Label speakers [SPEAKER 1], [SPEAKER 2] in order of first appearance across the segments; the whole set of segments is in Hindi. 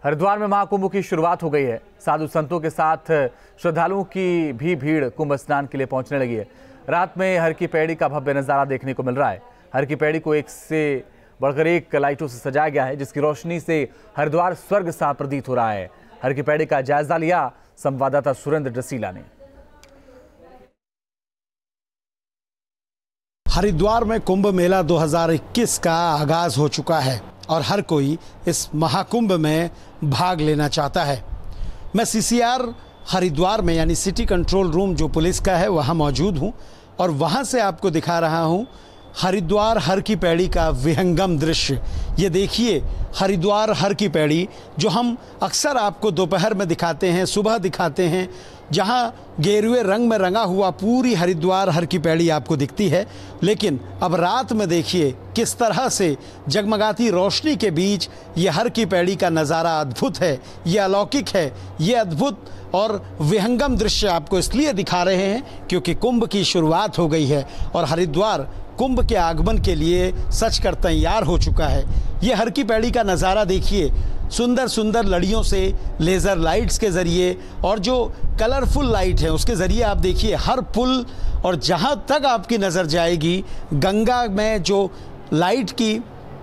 [SPEAKER 1] हरिद्वार में महाकुंभ की शुरुआत हो गई है। साधु संतों के साथ श्रद्धालुओं की भी भीड़ कुंभ स्नान के लिए पहुंचने लगी है। रात में हर की पैड़ी का भव्य नजारा देखने को मिल रहा है। हर की पैड़ी को एक से बढ़कर एक लाइटों से सजाया गया है, जिसकी रोशनी से हरिद्वार स्वर्ग सा प्रतीत हो रहा है। हर की पैड़ी का जायजा लिया संवाददाता सुरेंद्र डसीला ने।
[SPEAKER 2] हरिद्वार में कुंभ मेला 2021 का आगाज हो चुका है और हर कोई इस महाकुंभ में भाग लेना चाहता है। मैं सीसीआर हरिद्वार में यानी सिटी कंट्रोल रूम जो पुलिस का है वहां मौजूद हूं और वहां से आपको दिखा रहा हूं हरिद्वार हर की पैड़ी का विहंगम दृश्य। ये देखिए हरिद्वार हर की पैड़ी जो हम अक्सर आपको दोपहर में दिखाते हैं, सुबह दिखाते हैं, जहाँ गेरुए रंग में रंगा हुआ पूरी हरिद्वार हर की पैड़ी आपको दिखती है। लेकिन अब रात में देखिए किस तरह से जगमगाती रोशनी के बीच ये हर की पैड़ी का नज़ारा अद्भुत है, ये अलौकिक है, ये अद्भुत और विहंगम दृश्य आपको इसलिए दिखा रहे हैं क्योंकि कुंभ की शुरुआत हो गई है और हरिद्वार कुंभ के आगमन के लिए सच कर तैयार हो चुका है। ये हर की पैड़ी का नज़ारा देखिए, सुंदर सुंदर लड़ियों से, लेज़र लाइट्स के ज़रिए और जो कलरफुल लाइट है उसके ज़रिए आप देखिए हर पुल और जहाँ तक आपकी नज़र जाएगी गंगा में जो लाइट की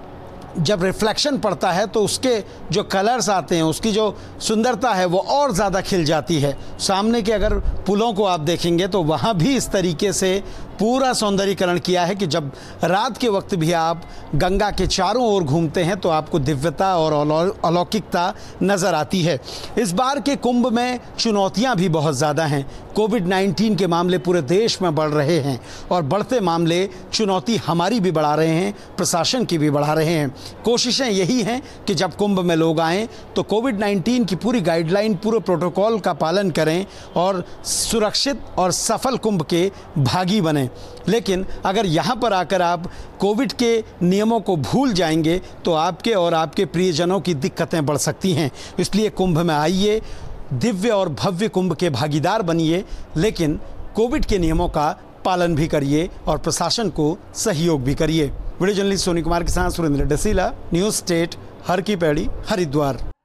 [SPEAKER 2] जब रिफ्लेक्शन पड़ता है तो उसके जो कलर्स आते हैं, उसकी जो सुंदरता है वो और ज़्यादा खिल जाती है। सामने के अगर पुलों को आप देखेंगे तो वहाँ भी इस तरीके से पूरा सौंदर्यीकरण किया है कि जब रात के वक्त भी आप गंगा के चारों ओर घूमते हैं तो आपको दिव्यता और अलौकिकता नज़र आती है। इस बार के कुंभ में चुनौतियाँ भी बहुत ज़्यादा हैं। कोविड-19 के मामले पूरे देश में बढ़ रहे हैं और बढ़ते मामले चुनौती हमारी भी बढ़ा रहे हैं, प्रशासन की भी बढ़ा रहे हैं। कोशिशें यही हैं कि जब कुंभ में लोग आएँ तो कोविड-19 की पूरी गाइडलाइन, पूरे प्रोटोकॉल का पालन करें और सुरक्षित और सफल कुंभ के भागी बनें। लेकिन अगर यहाँ पर आकर आप कोविड के नियमों को भूल जाएंगे तो आपके और आपके प्रियजनों की दिक्कतें बढ़ सकती हैं। इसलिए कुंभ में आइए, दिव्य और भव्य कुंभ के भागीदार बनिए, लेकिन कोविड के नियमों का पालन भी करिए और प्रशासन को सहयोग भी करिए। वीडियो जर्नलिस्ट सोनी कुमार के साथ सुरेंद्र डसीला, न्यूज़ स्टेट, हर की पैड़ी, हरिद्वार।